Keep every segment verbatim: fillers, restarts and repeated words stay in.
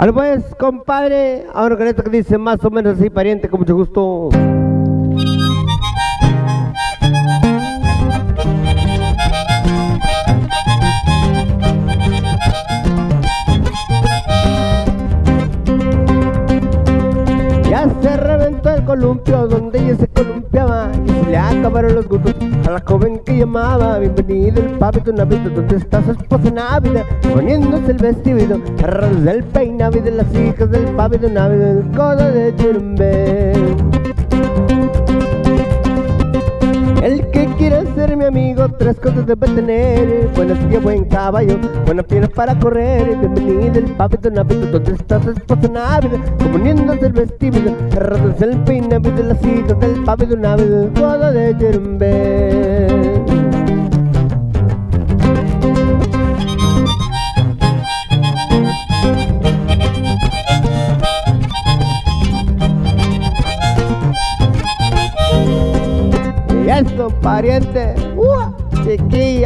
Ahora pues, compadre, ahora con esto que dice más o menos así, pariente, con mucho gusto. Ya se reventó el columpio donde ella se columpiaba y se le acabaron los gustos a la joven que llamaba. Bienvenido el papito Navido, donde está su esposa Návida, poniéndose el vestido, agarrándose el peinado de las hijas del papito Navido, el codo de Churumbé. El que quiera ser mi amigo, tres cosas debe tener: buena silla, buen caballo, buena pierna para correr. Bienvenido el papito Navido, donde está su esposa Návida, poniéndose el vestido, agarrándose el peinado de las hijas del papito Navido, el codo de Churumbé. Eso, pariente, ¡uh! Chiquilla.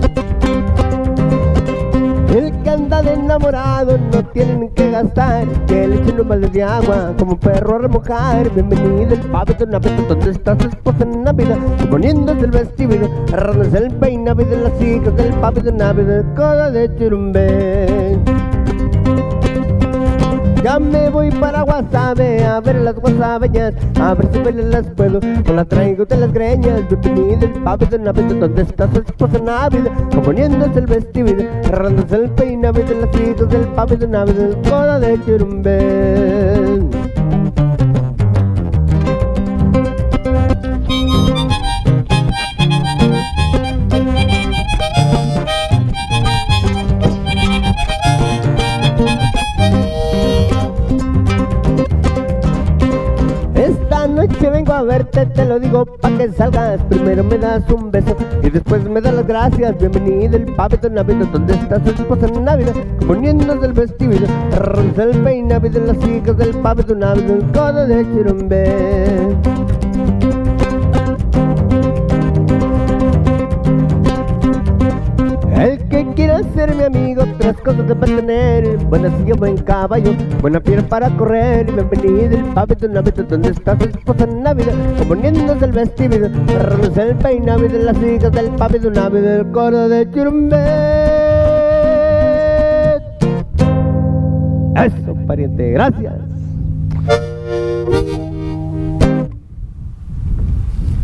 El que anda de enamorado no tienen que gastar, que le echen un balde de agua como un perro a remojar. Bienvenido el papito Navido, donde está su esposa Návida, poniéndose el vestido, agarrándose el peinado de las hijas del papito Navido, el codo de Churumbé. Ya me voy para Guasave a ver las guasabeñas, a ver si me las puedo, no las traigo de las greñas. Bienvenido el papito Navido, donde está su esposa Návida, poniéndose el vestido, agarrándose el peinado de las hijas del papito Navido, el codo de Churumbé. Esta noche vengo a verte, te lo digo pa' que salgas. Primero me das un beso y después me das las gracias. Bienvenido el papito Navido, donde está su esposa Návida, poniéndose el vestido, agarrándose el peinado de las hijas del papito Navido, el codo de Churumbé. El que quiera ser mi amigo, tres cosas debe tener: buena silla, buen caballo, buena pierna para correr. Bienvenido el papito Navido, donde está su esposa Návida, poniéndose el vestido, agarrándose el peinado de las hijas del papito Navido, el codo de Churumbé. Eso, pariente, gracias.